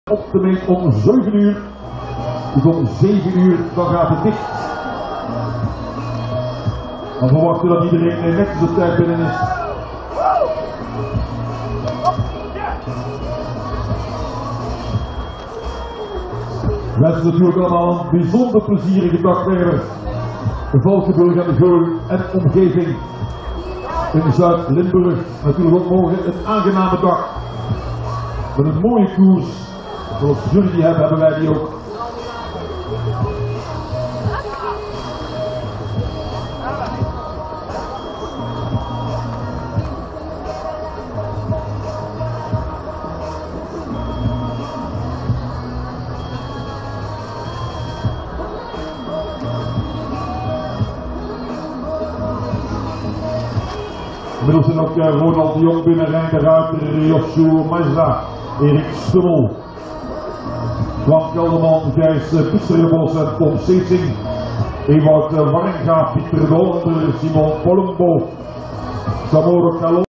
op de meet om 7 uur. Dus om 7 uur dan gaat het dicht. Dan verwachten we dat iedereen netjes op tijd binnen is. We wensen natuurlijk allemaal een bijzonder plezierige dag verder. De Valkenburg en de Geul en omgeving in Zuid-Limburg. Natuurlijk ook morgen een aangename dag. Met een mooie koers. Zoals jullie die hebben, hebben wij die ook. Inmiddels zijn ook Ronald de Jong binnen, Rijn de Ruiter, Joshua Maisda, Erik Stummel, Twan Kelderman, Gijs Pisserenbos en Tom Seesing, Ewout Warringa, Pieter de Hollander, Simon Polumbo, Samoro Calon.